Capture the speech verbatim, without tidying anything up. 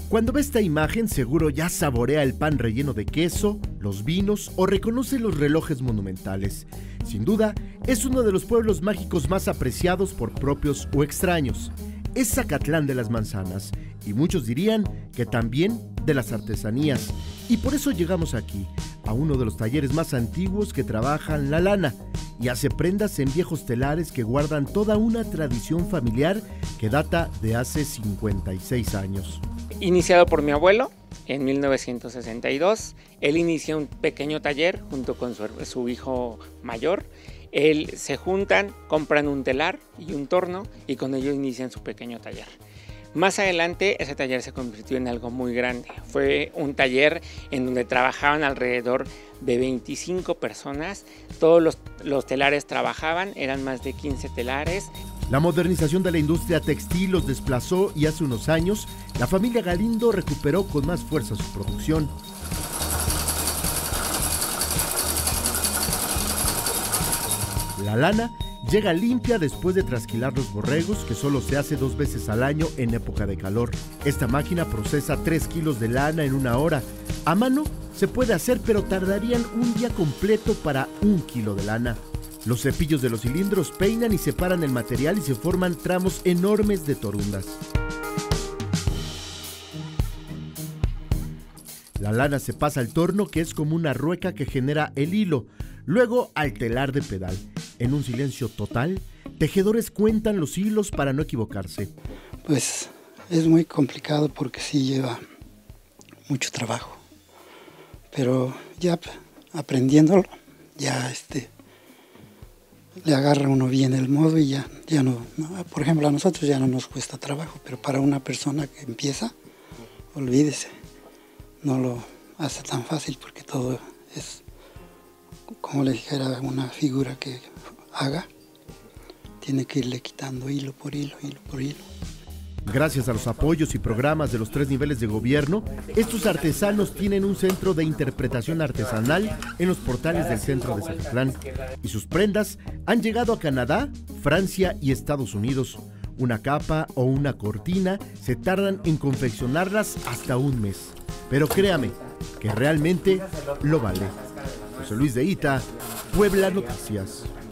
Cuando ve esta imagen seguro ya saborea el pan relleno de queso, los vinos o reconoce los relojes monumentales. Sin duda, es uno de los pueblos mágicos más apreciados por propios o extraños. Es Zacatlán de las manzanas y muchos dirían que también de las artesanías. Y por eso llegamos aquí, a uno de los talleres más antiguos que trabajan la lana y hace prendas en viejos telares que guardan toda una tradición familiar que data de hace cincuenta y seis años. Iniciado por mi abuelo en mil novecientos sesenta y dos, él inicia un pequeño taller junto con su, su hijo mayor. Él se juntan, compran un telar y un torno y con ello inician su pequeño taller. Más adelante ese taller se convirtió en algo muy grande. Fue un taller en donde trabajaban alrededor de veinticinco personas. Todos los, los telares trabajaban, eran más de quince telares. La modernización de la industria textil los desplazó y hace unos años la familia Galindo recuperó con más fuerza su producción. La lana llega limpia después de trasquilar los borregos, que solo se hace dos veces al año en época de calor. Esta máquina procesa tres kilos de lana en una hora. A mano se puede hacer, pero tardarían un día completo para un kilo de lana. Los cepillos de los cilindros peinan y separan el material y se forman tramos enormes de torundas. La lana se pasa al torno, que es como una rueca que genera el hilo, luego al telar de pedal. En un silencio total, tejedores cuentan los hilos para no equivocarse. Pues es muy complicado porque sí lleva mucho trabajo, pero ya aprendiéndolo, ya este, le agarra uno bien el modo y ya, ya no, no, por ejemplo a nosotros ya no nos cuesta trabajo, pero para una persona que empieza, olvídese, no lo hace tan fácil porque todo es, como le dijera, una figura que haga, tiene que irle quitando hilo por hilo, hilo por hilo. Gracias a los apoyos y programas de los tres niveles de gobierno, estos artesanos tienen un centro de interpretación artesanal en los portales del centro de Zacatlán. Y sus prendas han llegado a Canadá, Francia y Estados Unidos. Una capa o una cortina se tardan en confeccionarlas hasta un mes. Pero créame, que realmente lo vale. José Luis de Ita, Puebla Noticias.